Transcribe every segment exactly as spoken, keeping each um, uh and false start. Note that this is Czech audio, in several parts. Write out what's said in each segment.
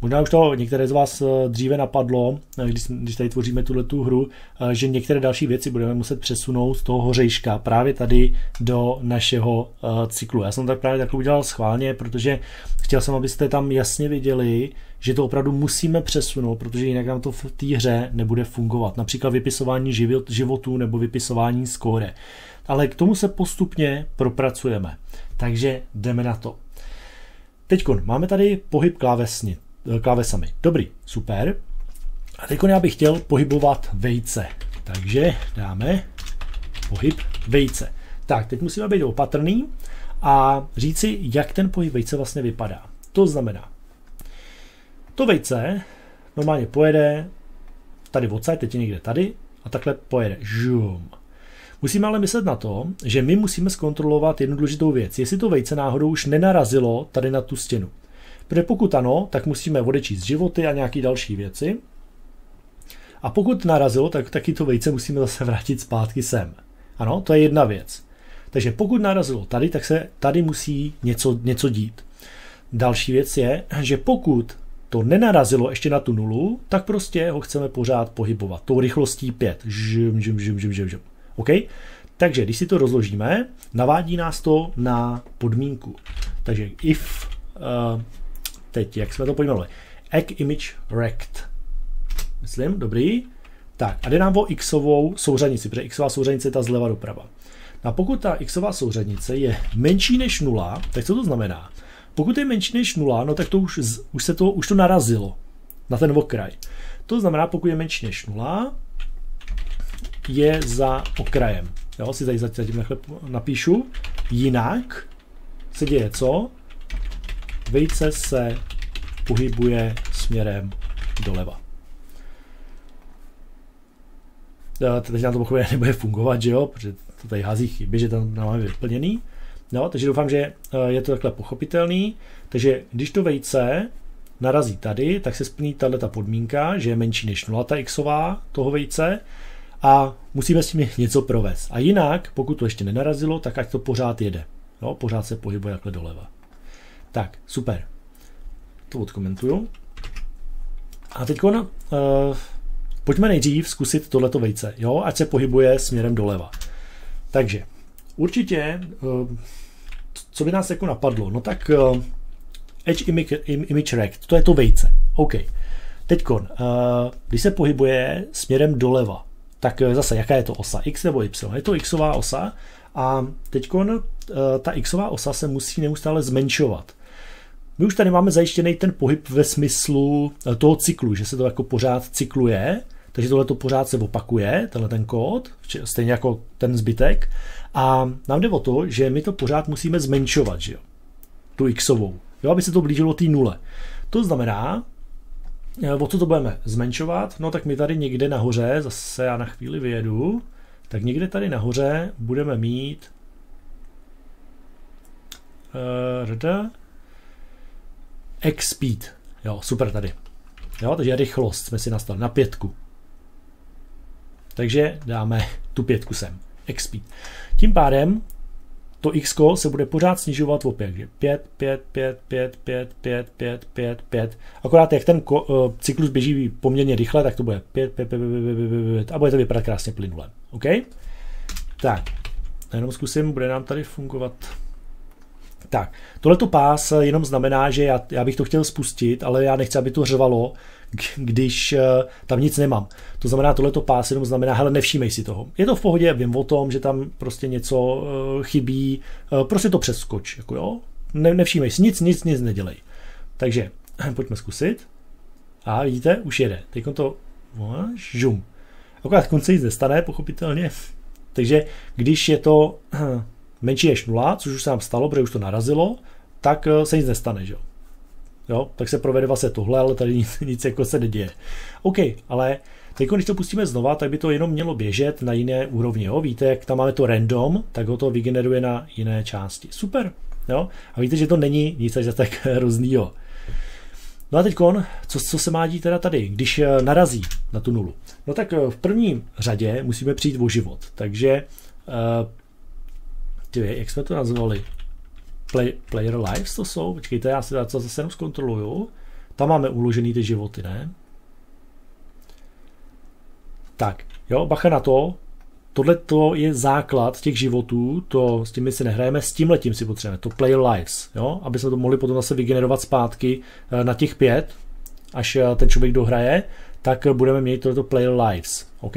Možná už to některé z vás dříve napadlo, když, když tady tvoříme tuhletu hru, že některé další věci budeme muset přesunout z toho hořejška právě tady do našeho cyklu. Já jsem tak právě takhle udělal schválně, protože chtěl jsem, abyste tam jasně viděli, že to opravdu musíme přesunout, protože jinak nám to v té hře nebude fungovat. Například vypisování životů nebo vypisování skóre. Ale k tomu se postupně propracujeme. Takže jdeme na to. Teď máme tady pohyb klávesni, klávesami. Dobrý, super. A teď já bych chtěl pohybovat vejce. Takže dáme pohyb vejce. Tak, teď musíme být opatrný a říci, jak ten pohyb vejce vlastně vypadá. To znamená, to vejce normálně pojede tady odsaď, teď je někde tady a takhle pojede. Žum. Musíme ale myslet na to, že my musíme zkontrolovat jednu důležitou věc. Jestli to vejce náhodou už nenarazilo tady na tu stěnu. Protože pokud ano, tak musíme odečíst životy a nějaké další věci. A pokud narazilo, tak taky to vejce musíme zase vrátit zpátky sem. Ano, to je jedna věc. Takže pokud narazilo tady, tak se tady musí něco, něco dít. Další věc je, že pokud to nenarazilo ještě na tu nulu, tak prostě ho chceme pořád pohybovat. Tou rychlostí pět. Žum, žum, žum, žum, žum, žum. OK? Takže když si to rozložíme, navádí nás to na podmínku. Takže if, uh, teď, jak jsme to pojmenovali, egg image rect. Myslím, dobrý. Tak, a jde nám o xovou souřadnici, protože xová souřadnice je ta zleva doprava. A pokud ta xová souřadnice je menší než nula, tak co to znamená? Pokud je menší než nula, no tak to už, už se to, už to narazilo na ten okraj. To znamená, pokud je menší než nula, je za okrajem. Jo, si tady zatím napíšu. Jinak se děje co? Vejce se pohybuje směrem doleva. Teď nám to pochopně nebude fungovat, že jo? Protože to tady hází chyby, že tam máme vyplněný. No, takže doufám, že je to takhle pochopitelný. Takže když to vejce narazí tady, tak se splní tato podmínka, že je menší než nula ta xová toho vejce a musíme s tím něco provést. A jinak, pokud to ještě nenarazilo, tak ať to pořád jede. Jo, pořád se pohybuje takhle doleva. Tak, super. To odkomentuju. A teď uh, pojďme nejdřív zkusit tohleto vejce, jo, ať se pohybuje směrem doleva. Takže určitě, uh, co by nás jako napadlo, no tak uh, edge image, image rect, to je to vejce. OK. Teďkon, uh, když se pohybuje směrem doleva, tak zase jaká je to osa? X nebo Y? Je to xová osa a teďkon ta xová osa se musí neustále zmenšovat. My už tady máme zajištěný ten pohyb ve smyslu toho cyklu, že se to jako pořád cykluje, takže tohle to pořád se opakuje, tenhle ten kód, stejně jako ten zbytek. A nám jde o to, že my to pořád musíme zmenšovat, že jo? Tu xovou, jo, aby se to blížilo té nule. To znamená, o co to budeme zmenšovat? No tak my tady někde nahoře, zase já na chvíli vyjedu, tak někde tady nahoře budeme mít uh, X speed. Jo, super tady. Jo, takže rychlost jsme si nastavili na pětku. Takže dáme tu pětku sem. X speed. Tím pádem to x se bude pořád snižovat o pět. pět, pět, pět, pět, pět, pět, pět, pět, pět. Akorát jak ten uh, cyklus běží poměrně rychle, tak to bude pět, pět, pět, pět, pět, pět a bude to vypadat krásně plynule. OK? Tak, jenom zkusím, bude nám tady fungovat. Tak, tohleto pás jenom znamená, že já, já bych to chtěl spustit, ale já nechci, aby to řvalo, když uh, tam nic nemám. To znamená, tohleto pás jenom znamená, hele, nevšímej si toho. Je to v pohodě, vím o tom, že tam prostě něco uh, chybí, uh, prostě to přeskoč, jako jo. Ne, nevšímej si, nic, nic, nic nedělej. Takže, pojďme zkusit. A vidíte, už jede. Teď to, žum. Akorát konce nic nestane, pochopitelně. Takže, když je to uh, menší než nula, což už se nám stalo, protože už to narazilo, tak uh, se nic nestane, že jo. Jo, tak se provede vlastně tohle, ale tady nic, nic jako se neděje. OK, ale teď, když to pustíme znova, tak by to jenom mělo běžet na jiné úrovni. Jo? Víte, jak tam máme to random, tak ho to vygeneruje na jiné části. Super. Jo? A víte, že to není nic až tak hroznýho. No a teď, co, co se má dít teda tady, když narazí na tu nulu? No tak v prvním řadě musíme přijít o život. Takže, uh, tyvě, jak jsme to nazvali? Play, player lives to jsou, počkejte, já si to zase jenom zkontroluju. Tam máme uložený ty životy, ne? Tak, jo, bacha na to. Tohle to je základ těch životů, to s tím my si nehrajeme, s tímhletím si potřebujeme, to player lives, jo, aby jsme to mohli potom zase vygenerovat zpátky na těch pět, až ten člověk dohraje, tak budeme mít tohleto player lives, OK?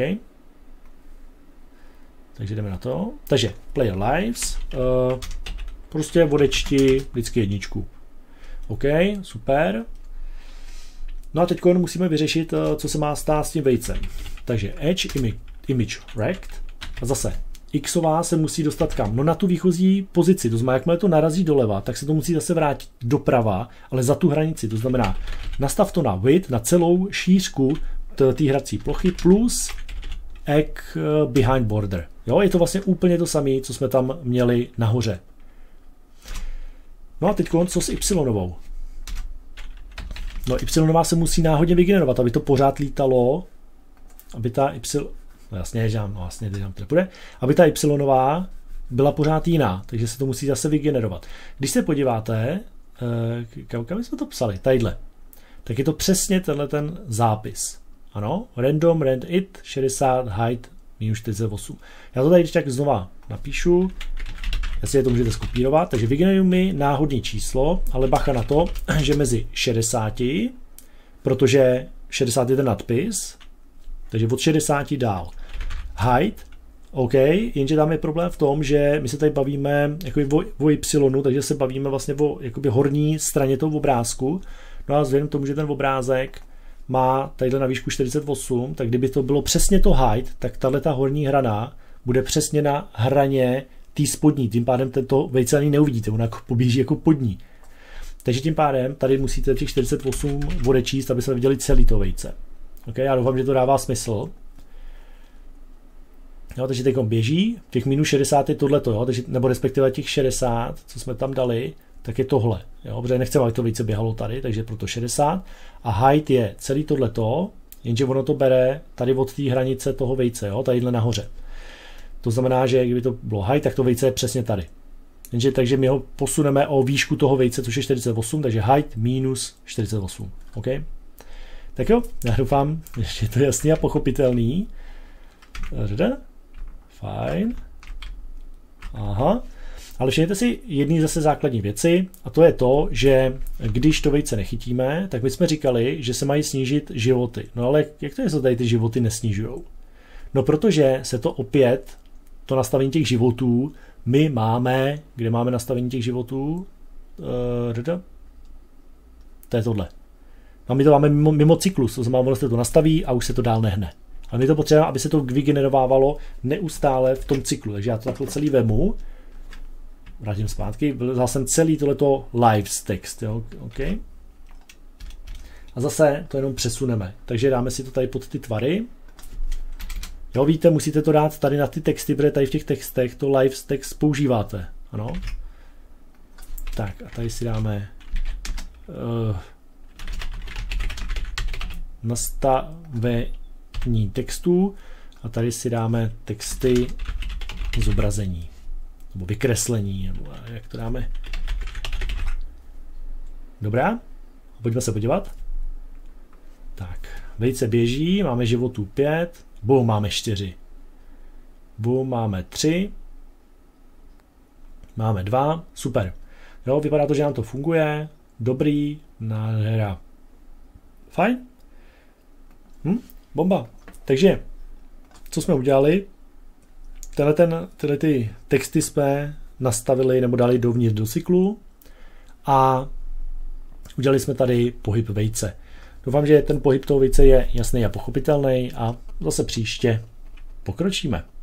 Takže jdeme na to. Takže player lives, uh, prostě odečti vždycky jedničku. OK, super. No a teď musíme vyřešit, co se má stát s tím vejcem. Takže edge image, image rect a zase xová se musí dostat kam? No na tu výchozí pozici, to znamená, jakmile to narazí doleva, tak se to musí zase vrátit doprava, ale za tu hranici, to znamená, nastav to na width, na celou šířku té hrací plochy plus egg behind border. Jo, je to vlastně úplně to samé, co jsme tam měli nahoře. No a teď co s y-novou? No y se musí náhodně vygenerovat, aby to pořád lítalo, aby ta y, no jasně, že no jasně, teď nám to nepůjde, aby ta y byla pořád jiná, takže se to musí zase vygenerovat. Když se podíváte, kam, kam jsme to psali, tadyhle, tak je to přesně tenhle ten zápis. Ano, random, rand it, šedesát, height, minus čtyřicet osm. Já to tady když tak znova napíšu, jestli je to můžete skopírovat, takže vygeneruji mi náhodné číslo, ale bacha na to, že mezi šedesáti, protože šedesát je ten nadpis, takže od šedesáti dál. Height, OK, jenže tam je problém v tom, že my se tady bavíme jakoby o, o y, takže se bavíme vlastně o jakoby horní straně toho obrázku. No a vzhledem k tomu, že ten obrázek má tadyhle na výšku čtyřicet osm, tak kdyby to bylo přesně to height, tak tahle ta horní hrana bude přesně na hraně té spodní, tím pádem tento vejce ani neuvidíte, ona poběží jako pod ní. Takže tím pádem tady musíte těch čtyřicet osm odečíst, aby jsme viděli celý to vejce. OK, já doufám, že to dává smysl. Jo, takže teď běží, těch minus šedesát je tohleto, jo, takže, nebo respektive těch šedesát, co jsme tam dali, tak je tohle. Jo, protože nechceme, aby to vejce běhalo tady, takže proto šedesát. A height je celý tohleto, jenže ono to bere tady od té hranice toho vejce, jo, tadyhle nahoře. To znamená, že kdyby to bylo height, tak to vejce je přesně tady. Jenže, takže my ho posuneme o výšku toho vejce, což je čtyřicet osm, takže height minus čtyřicet osm. OK? Tak jo, já doufám, že je to jasný a pochopitelný. Fajn. Aha. Ale všimněte si jedný zase základní věci, a to je to, že když to vejce nechytíme, tak my jsme říkali, že se mají snížit životy. No ale jak to je, že tady ty životy nesnižujou? No protože se to opět, to nastavení těch životů, my máme, kde máme nastavení těch životů? Uh, to je tohle. A my to máme mimo, mimo cyklus, to znamená, ono se to nastaví a už se to dál nehne. A my to potřebujeme, aby se to vygenerovávalo neustále v tom cyklu. Takže já to takhle celý vemu, vrátím zpátky, vzal jsem celý tohleto lives text. Jo? Okay. A zase to jenom přesuneme. Takže dáme si to tady pod ty tvary. Jo, víte, musíte to dát tady na ty texty, protože tady v těch textech to lives text používáte. Ano. Tak a tady si dáme uh, nastavení textů a tady si dáme texty zobrazení nebo vykreslení, nebo jak to dáme. Dobrá, pojďme se podívat. Tak, vejce běží, máme životů pět, boom, máme čtyři, boom, máme tři, máme dva, super. Jo, vypadá to, že nám to funguje, dobrý, nádhera. Fajn? Hm? Bomba. Takže, co jsme udělali? Tenhle ten, tyhle ty texty jsme nastavili nebo dali dovnitř do cyklu a udělali jsme tady pohyb vejce. Doufám, že ten pohyb toho vejce je jasný a pochopitelný a zase příště pokročíme.